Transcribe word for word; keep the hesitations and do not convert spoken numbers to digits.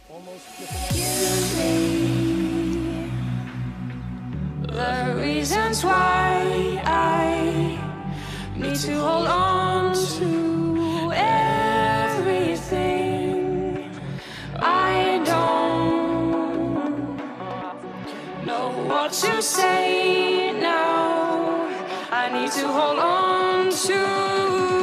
The reasons why I need to hold on to everything. I don't know what to say now. I need to hold on to